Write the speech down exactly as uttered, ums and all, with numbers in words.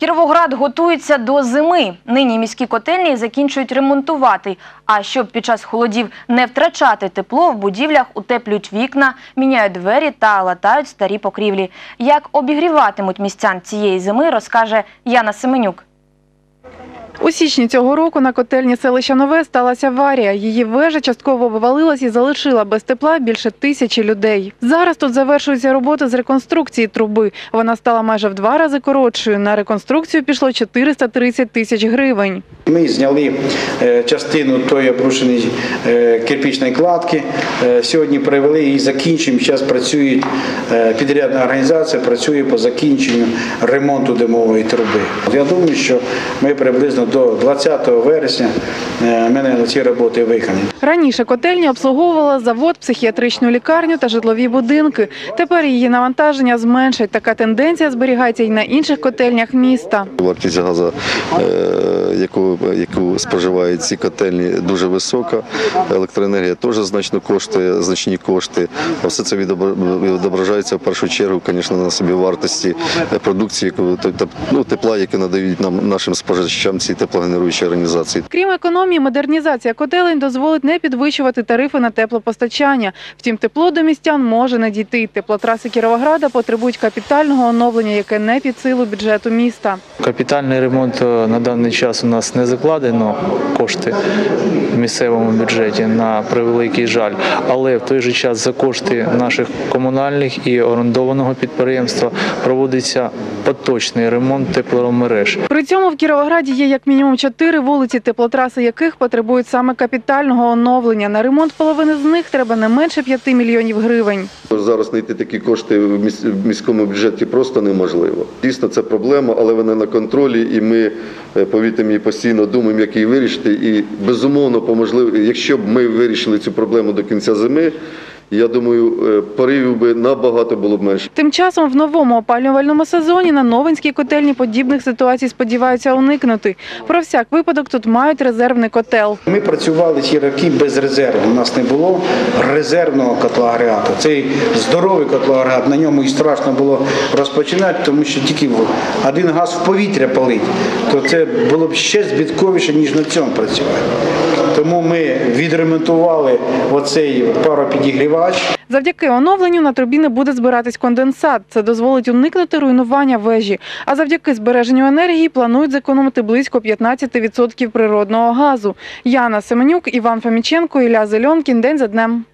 Кіровоград готується до зими. Нині міські котельні закінчують ремонтувати. А щоб під час холодів не втрачати тепло, в будівлях утеплюють вікна, міняють двері та латають старі покрівлі. Як обігріватимуть містян цієї зими, розкаже Яна Семенюк. У січні цього року на котельні селища Нове сталася аварія. Її вежа частково обвалилась і залишила без тепла більше тисячі людей. Зараз тут завершуються роботи з реконструкції труби. Вона стала майже в два рази коротшою. На реконструкцію пішло чотириста тридцять тисяч гривень. Ми зняли частину тої обрушеної кирпичної кладки. Сьогодні привели і закінчуємо. Зараз працює підрядна організація, працює по закінченню ремонту димової труби. Я думаю, що ми приблизно до двадцятого вересня мене ці роботи виконані. Раніше котельня обслуговувала завод, психіатричну лікарню та житлові будинки. Тепер її навантаження зменшать. Така тенденція зберігається і на інших котельнях міста. Вартість газу, яку, яку споживають ці котельні, дуже висока. Електроенергія теж значно коштує, значні кошти. Все це відображається в першу чергу, звісно, на собівартості продукції, ну, тепла, яке надають нам, нашим споживачам ці теплогенеруючі організації. Крім економії, модернізація котелень дозволить не підвищувати тарифи на теплопостачання. Втім, тепло до містян може не дійти. Теплотраси Кіровограда потребують капітального оновлення, яке не під силу бюджету міста. Капітальний ремонт на даний час у нас не закладено кошти в місцевому бюджеті, на превеликий жаль. Але в той же час за кошти наших комунальних і орендованого підприємства проводиться поточний ремонт тепломереж. При цьому в Кіровограді є як мінімум чотири вулиці, теплотраси яких потребують саме капітального оновлення. На ремонт половини з них треба не менше п'яти мільйонів гривень. Зараз знайти такі кошти в міському бюджеті просто неможливо. Дійсно, це проблема, але вона на контролі, і ми, повірте мені, постійно думаємо, як її вирішити. І, безумовно, по можливості, якщо б ми вирішили цю проблему до кінця зими, я думаю, поривів би набагато було б менше. Тим часом в новому опалювальному сезоні на Новинській котельні подібних ситуацій сподіваються уникнути. Про всяк випадок тут мають резервний котел. Ми працювали ці роки без резерву. У нас не було резервного котлоагрегату. Цей здоровий котлоагрегат, на ньому і страшно було розпочинати, тому що тільки один газ в повітря палить, то це було б ще збитковіше, ніж на цьому працювати. Тому ми відремонтували оцей паропідігрівач. Завдяки оновленню на трубі не буде збиратись конденсат. Це дозволить уникнути руйнування вежі. А завдяки збереженню енергії планують зекономити близько п'ятнадцяти відсотків природного газу. Яна Семенюк, Іван Фоміченко, Ілля Зельонкін. День за днем.